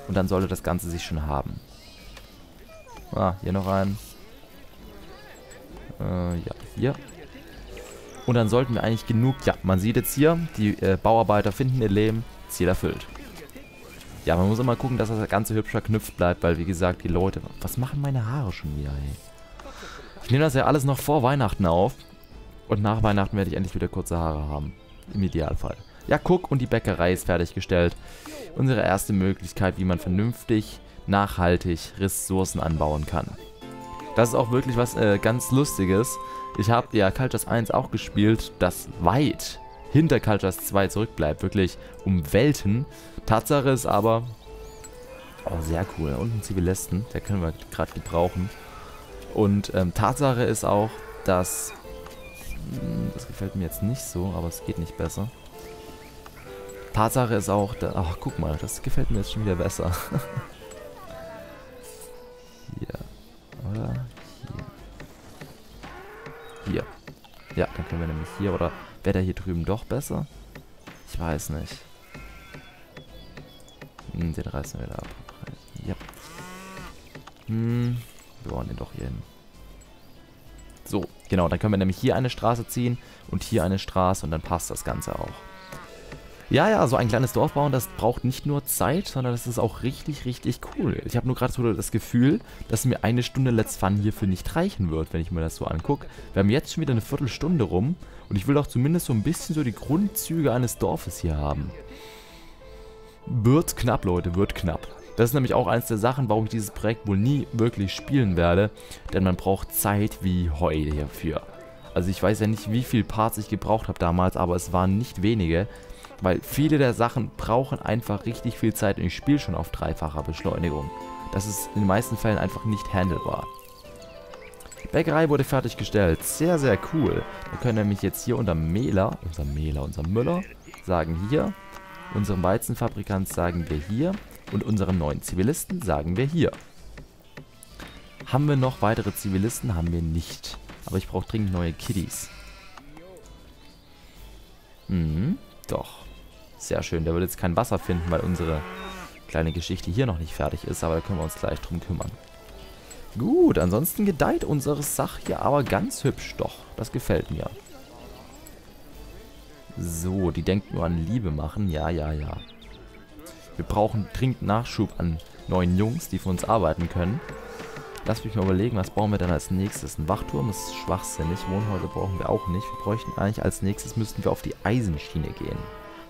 Und dann sollte das Ganze sich schon haben. Ah, hier noch ein. Ja, hier. Und dann sollten wir eigentlich genug... Ja, man sieht jetzt hier, die Bauarbeiter finden ihr Leben. Ziel erfüllt. Ja, man muss immer gucken, dass das Ganze hübsch verknüpft bleibt, weil, wie gesagt, die Leute... Was machen meine Haare schon wieder, ey? Ich nehme das ja alles noch vor Weihnachten auf. Und nach Weihnachten werde ich endlich wieder kurze Haare haben. Im Idealfall. Ja, guck, und die Bäckerei ist fertiggestellt. Unsere erste Möglichkeit, wie man vernünftig, nachhaltig Ressourcen anbauen kann. Das ist auch wirklich was ganz Lustiges. Ich habe ja Cultures 1 auch gespielt, das weit hinter Cultures 2 zurückbleibt. Wirklich um Welten. Tatsache ist aber... Oh, sehr cool. Und ein Zivilisten, der können wir gerade gebrauchen. Und Tatsache ist auch, dass... Das gefällt mir jetzt nicht so, aber es geht nicht besser. Tatsache ist auch... Ach, guck mal, das gefällt mir jetzt schon wieder besser. Hier. Oder? Hier. Ja, dann können wir nämlich hier, oder wäre der hier drüben doch besser? Ich weiß nicht. Den reißen wir wieder ab. Ja. Wir wollen den doch hier hin. So, genau, dann können wir nämlich hier eine Straße ziehen und hier eine Straße und dann passt das Ganze auch. Ja, so ein kleines Dorf bauen, das braucht nicht nur Zeit, sondern das ist auch richtig, richtig cool. Ich habe nur gerade so das Gefühl, dass mir eine Stunde Let's Fun hierfür nicht reichen wird, wenn ich mir das so angucke. Wir haben jetzt schon wieder eine Viertelstunde rum und ich will auch zumindest so ein bisschen so die Grundzüge eines Dorfes hier haben. Wird knapp, Leute, wird knapp. Das ist nämlich auch eins der Sachen, warum ich dieses Projekt wohl nie wirklich spielen werde, denn man braucht Zeit wie Heu hierfür. Also ich weiß ja nicht, wie viel Parts ich gebraucht habe damals, aber es waren nicht wenige. Weil viele der Sachen brauchen einfach richtig viel Zeit und ich spiele schon auf dreifacher Beschleunigung. Das ist in den meisten Fällen einfach nicht handelbar. Die Bäckerei wurde fertiggestellt. Sehr, sehr cool. Wir können nämlich jetzt hier unserem Müller sagen hier. Unserem Weizenfabrikant sagen wir hier. Und unserem neuen Zivilisten sagen wir hier. Haben wir noch weitere Zivilisten? Haben wir nicht. Aber ich brauche dringend neue Kiddies. Doch. Sehr schön, der wird jetzt kein Wasser finden, weil unsere kleine Geschichte hier noch nicht fertig ist, aber da können wir uns gleich drum kümmern. Gut, ansonsten gedeiht unsere Sache hier aber ganz hübsch. Doch, das gefällt mir. So, die denkt nur an Liebe machen. Ja. Wir brauchen dringend Nachschub an neuen Jungs, die für uns arbeiten können. Lass mich mal überlegen, was bauen wir denn als nächstes? Ein Wachturm ist schwachsinnig. Wohnhäuser brauchen wir auch nicht. Wir bräuchten eigentlich als nächstes, müssten wir auf die Eisenschiene gehen.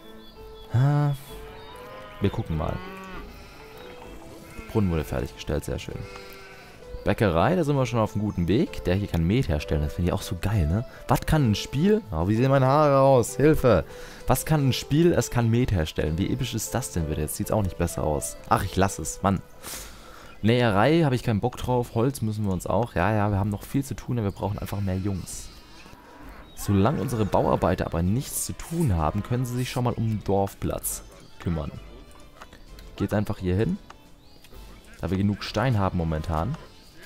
Wir gucken mal. Brunnen wurde fertiggestellt, sehr schön. Bäckerei, da sind wir schon auf einem guten Weg. Der hier kann Met herstellen, das finde ich auch so geil, ne? Was kann ein Spiel? Oh, wie sehen meine Haare aus? Hilfe! Was kann ein Spiel? Es kann Met herstellen. Wie episch ist das denn bitte? Jetzt sieht es auch nicht besser aus. Ach, ich lasse es, Mann. Näherei habe ich keinen Bock drauf. Holz müssen wir uns auch. Ja, wir haben noch viel zu tun, aber wir brauchen einfach mehr Jungs. Solange unsere Bauarbeiter aber nichts zu tun haben, können sie sich schon mal um den Dorfplatz kümmern. Geht einfach hier hin, da wir genug Stein haben momentan.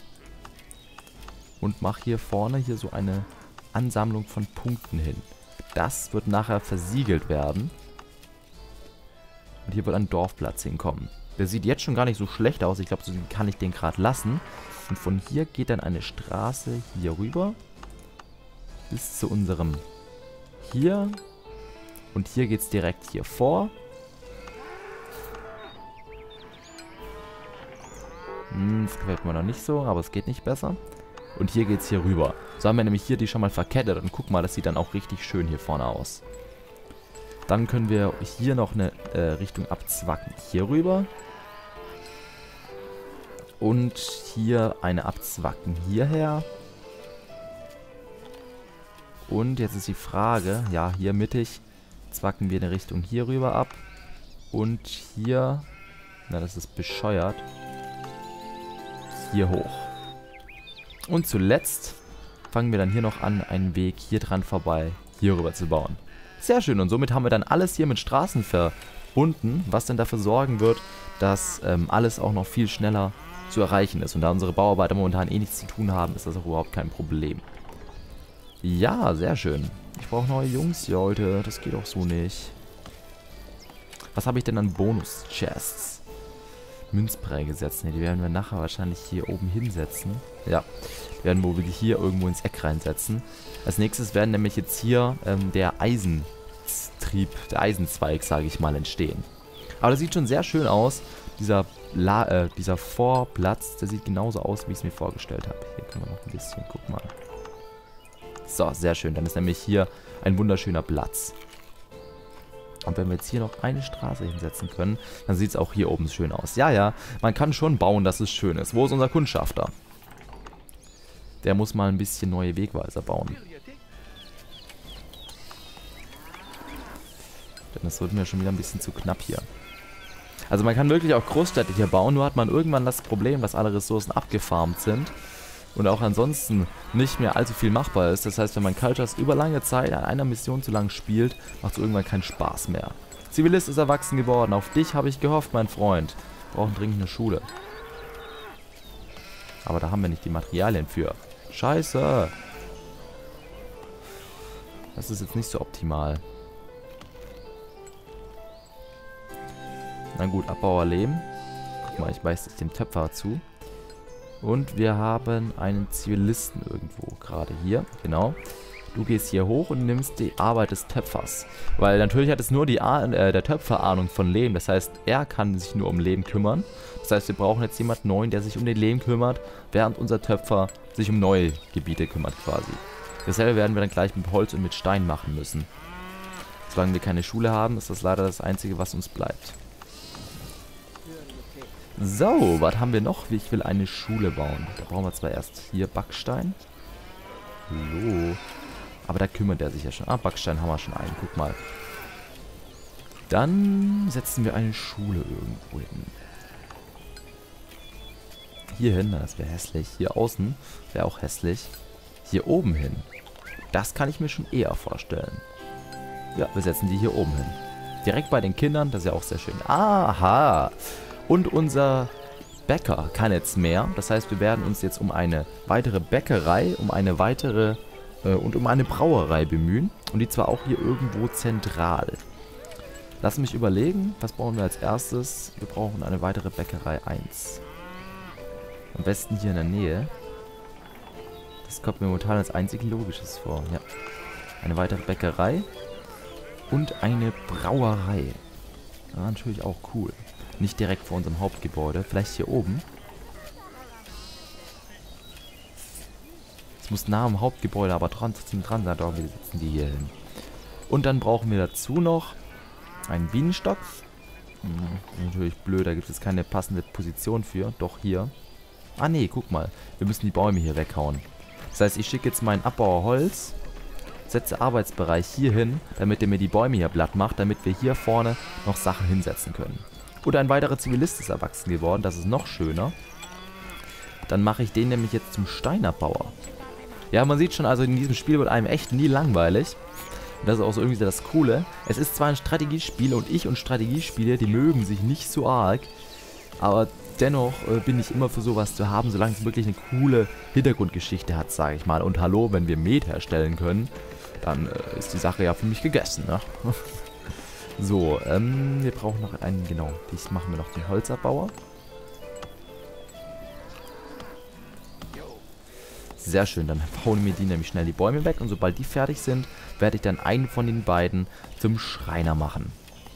Und mach hier vorne hier so eine Ansammlung von Punkten hin. Das wird nachher versiegelt werden. Und hier wird ein Dorfplatz hinkommen. Der sieht jetzt schon gar nicht so schlecht aus. Ich glaube, so kann ich den gerade lassen. Und von hier geht dann eine Straße hier rüber. Bis zu unserem hier. Und hier geht es direkt hier vor. Das gefällt mir noch nicht so, aber es geht nicht besser. Und hier geht es hier rüber. So haben wir nämlich hier die schon mal verkettet. Und guck mal, das sieht dann auch richtig schön hier vorne aus. Dann können wir hier noch eine Richtung abzwacken. Hier rüber. Und hier eine abzwacken hierher. Und jetzt ist die Frage, ja, hier mittig zwacken wir eine Richtung hier rüber ab. Und hier, na, das ist bescheuert, hier hoch. Und zuletzt fangen wir dann hier noch an, einen Weg hier dran vorbei, hier rüber zu bauen. Sehr schön, und somit haben wir dann alles hier mit Straßen verbunden, was dann dafür sorgen wird, dass alles auch noch viel schneller zu erreichen ist. Und da unsere Bauarbeiter momentan eh nichts zu tun haben, ist das auch überhaupt kein Problem. Ja, sehr schön. Ich brauche neue Jungs, Leute. Das geht auch so nicht. Was habe ich denn an Bonus-Chests? Münzpräge setzen. Die werden wir nachher wahrscheinlich hier oben hinsetzen. Ja, die werden wir hier irgendwo ins Eck reinsetzen. Als nächstes werden nämlich jetzt hier der Eisenzweig, sage ich mal, entstehen. Aber das sieht schon sehr schön aus. Dieser Vorplatz, der sieht genauso aus, wie ich es mir vorgestellt habe. Hier können wir noch ein bisschen, guck mal. So, sehr schön. Dann ist nämlich hier ein wunderschöner Platz. Und wenn wir jetzt hier noch eine Straße hinsetzen können, dann sieht es auch hier oben schön aus. Ja, ja, man kann schon bauen, dass es schön ist. Wo ist unser Kundschafter? Der muss mal ein bisschen neue Wegweiser bauen. Denn das wird mir schon wieder ein bisschen zu knapp hier. Also man kann wirklich auch Großstädte hier bauen, nur hat man irgendwann das Problem, dass alle Ressourcen abgefarmt sind. Und auch ansonsten nicht mehr allzu viel machbar ist. Das heißt, wenn man Cultures über lange Zeit an einer Mission zu lang spielt, macht es irgendwann keinen Spaß mehr. Zivilist ist erwachsen geworden. Auf dich habe ich gehofft, mein Freund. Wir brauchen dringend eine Schule. Aber da haben wir nicht die Materialien für. Scheiße. Das ist jetzt nicht so optimal. Na gut, Abbauer Lehm. Guck mal, ich weise dem Töpfer zu. Und wir haben einen Zivilisten irgendwo, gerade hier, genau. Du gehst hier hoch und nimmst die Arbeit des Töpfers. Weil natürlich hat es nur der Töpfer Ahnung von Lehm. Das heißt, er kann sich nur um Lehm kümmern. Das heißt, wir brauchen jetzt jemanden neuen, der sich um den Lehm kümmert, während unser Töpfer sich um neue Gebiete kümmert quasi. Dasselbe werden wir dann gleich mit Holz und mit Stein machen müssen. Solange wir keine Schule haben, ist das leider das Einzige, was uns bleibt. So, was haben wir noch? Ich will eine Schule bauen. Da brauchen wir zwar erst hier Backstein. Hallo. Aber da kümmert er sich ja schon. Ah, Backstein haben wir schon einen. Guck mal. Dann setzen wir eine Schule irgendwo hin. Hier hin, das wäre hässlich. Hier außen wäre auch hässlich. Hier oben hin. Das kann ich mir schon eher vorstellen. Ja, wir setzen die hier oben hin. Direkt bei den Kindern, das ist ja auch sehr schön. Aha. Und unser Bäcker kann jetzt mehr. Das heißt, wir werden uns jetzt um eine weitere Bäckerei, um eine weitere und um eine Brauerei bemühen. Und die zwar auch hier irgendwo zentral. Lass mich überlegen, was brauchen wir als erstes? Wir brauchen eine weitere Bäckerei 1. Am besten hier in der Nähe. Das kommt mir momentan als einzig Logisches vor. Ja. Eine weitere Bäckerei und eine Brauerei. Ja, natürlich auch cool. Nicht direkt vor unserem Hauptgebäude. Vielleicht hier oben. Es muss nah am Hauptgebäude, aber trotzdem dran sein. Doch, wir setzen die hier hin. Und dann brauchen wir dazu noch einen Bienenstock. Natürlich blöd, da gibt es keine passende Position für. Doch hier. Ah nee, guck mal. Wir müssen die Bäume hier weghauen. Das heißt, ich schicke jetzt meinen Abbauer Holz. Setze Arbeitsbereich hier hin, damit er mir die Bäume hier platt macht, damit wir hier vorne noch Sachen hinsetzen können. Oder ein weiterer Zivilist ist erwachsen geworden, das ist noch schöner. Dann mache ich den nämlich jetzt zum Steinerbauer. Ja, man sieht schon, also in diesem Spiel wird einem echt nie langweilig. Und das ist auch so irgendwie das Coole. Es ist zwar ein Strategiespiel und Strategiespiele, die mögen sich nicht so arg. Aber dennoch bin ich immer für sowas zu haben, solange es wirklich eine coole Hintergrundgeschichte hat, sage ich mal. Und hallo, wenn wir Met herstellen können, dann ist die Sache ja für mich gegessen, ne? So, wir brauchen noch einen, genau, dies machen wir noch den Holzabbauer. Sehr schön, dann bauen wir die nämlich schnell die Bäume weg und sobald die fertig sind, werde ich dann einen von den beiden zum Schreiner machen.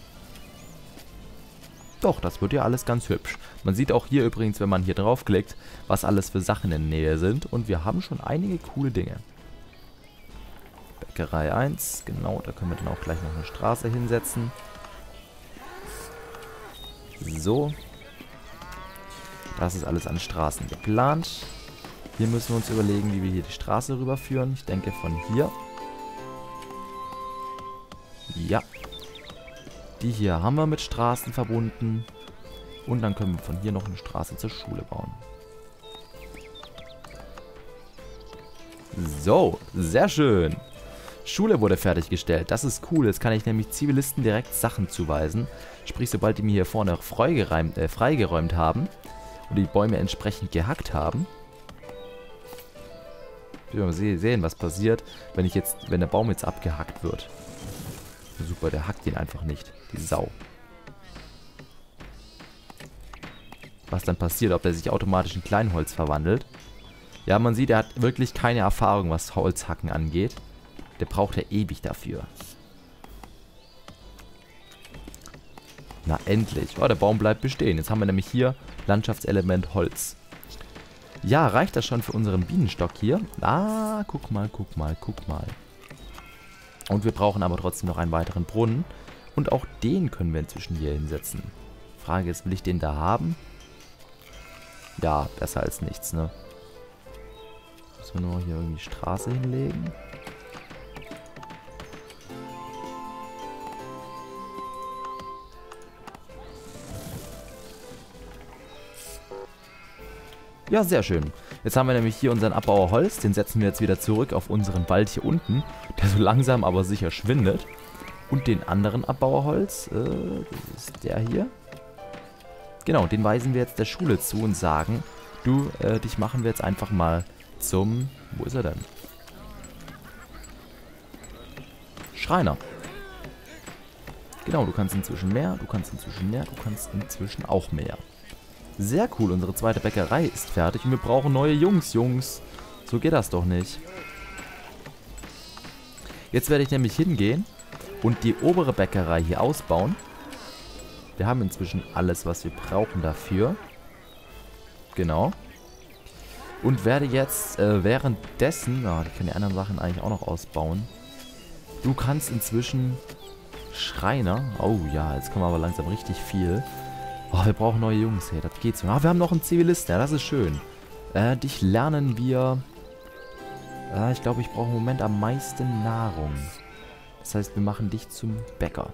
Doch, das wird ja alles ganz hübsch. Man sieht auch hier übrigens, wenn man hier draufklickt, was alles für Sachen in der Nähe sind und wir haben schon einige coole Dinge. Bäckerei 1, genau, da können wir dann auch gleich noch eine Straße hinsetzen. So. Das ist alles an Straßen geplant. Hier müssen wir uns überlegen, wie wir hier die Straße rüberführen. Ich denke von hier. Ja. Die hier haben wir mit Straßen verbunden. Und dann können wir von hier noch eine Straße zur Schule bauen. So, sehr schön. Schule wurde fertiggestellt. Das ist cool. Jetzt kann ich nämlich Zivilisten direkt Sachen zuweisen. Sprich, sobald die mir hier vorne freigeräumt haben und die Bäume entsprechend gehackt haben. Wir sehen, was passiert, wenn der Baum jetzt abgehackt wird. Super, der hackt ihn einfach nicht. Die Sau. was dann passiert, ob der sich automatisch in Kleinholz verwandelt. Ja, man sieht, er hat wirklich keine Erfahrung, was Holzhacken angeht. Der braucht ja ewig dafür. Na, endlich. Oh, der Baum bleibt bestehen. Jetzt haben wir nämlich hier Landschaftselement Holz. Ja, reicht das schon für unseren Bienenstock hier? Ah, guck mal, guck mal, guck mal. Und wir brauchen aber trotzdem noch einen weiteren Brunnen. Und auch den können wir inzwischen hier hinsetzen. Frage ist, will ich den da haben? Ja, besser als nichts, ne? Müssen wir nur hier irgendwie Straße hinlegen. Ja, sehr schön. Jetzt haben wir nämlich hier unseren Abbauer Holz. Den setzen wir jetzt wieder zurück auf unseren Wald hier unten, der so langsam aber sicher schwindet. Und den anderen Abbauer Holz, das ist der hier. Genau, den weisen wir jetzt der Schule zu und sagen, du, dich machen wir jetzt einfach mal zum... Wo ist er denn? Schreiner. Genau, du kannst inzwischen mehr, du kannst inzwischen mehr, du kannst inzwischen auch mehr. Sehr cool, unsere zweite Bäckerei ist fertig und wir brauchen neue Jungs. So geht das doch nicht. Jetzt werde ich nämlich hingehen und die obere Bäckerei hier ausbauen. Wir haben inzwischen alles, was wir brauchen dafür. Genau. Und werde jetzt währenddessen... ich kann die anderen Sachen eigentlich auch noch ausbauen. Du kannst inzwischen Schreiner... Oh ja, jetzt kommen aber langsam richtig viel. Oh, wir brauchen neue Jungs. Hey, das geht so. Ah, wir haben noch einen Zivilisten. Ja, das ist schön. Dich lernen wir... ich glaube, ich brauche im Moment am meisten Nahrung. Das heißt, wir machen dich zum Bäcker.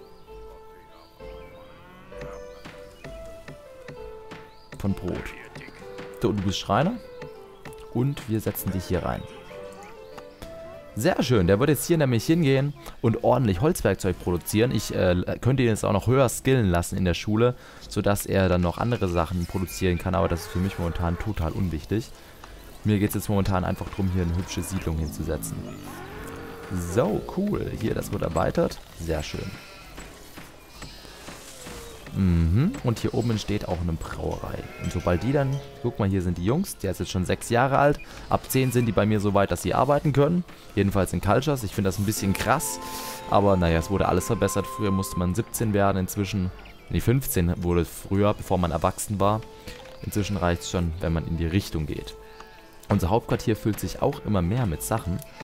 Von Brot. So, du bist Schreiner. Und wir setzen dich hier rein. Sehr schön. Der wird jetzt hier nämlich hingehen und ordentlich Holzwerkzeug produzieren. Ich könnte ihn jetzt auch noch höher skillen lassen in der Schule, sodass er dann noch andere Sachen produzieren kann. Aber das ist für mich momentan total unwichtig. Mir geht es jetzt momentan einfach darum, hier eine hübsche Siedlung hinzusetzen. So, cool. Hier, das wird erweitert. Sehr schön. Und hier oben entsteht auch eine Brauerei. Und sobald die dann... Guck mal, hier sind die Jungs. Der ist jetzt schon 6 Jahre alt. Ab 10 sind die bei mir so weit, dass sie arbeiten können. Jedenfalls in Cultures. Ich finde das ein bisschen krass. Aber naja, es wurde alles verbessert. Früher musste man 17 werden. Inzwischen... Nee, 15 wurde früher, bevor man erwachsen war. Inzwischen reicht es schon, wenn man in die Richtung geht. Unser Hauptquartier füllt sich auch immer mehr mit Sachen.